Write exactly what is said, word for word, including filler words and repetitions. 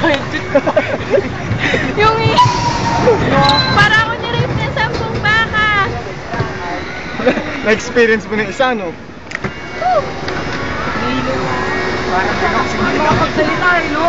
Yung para ako nirip ng sampung baka. Na-experience mo ng isa, no? Parang hindi ako magsalita, eh, no?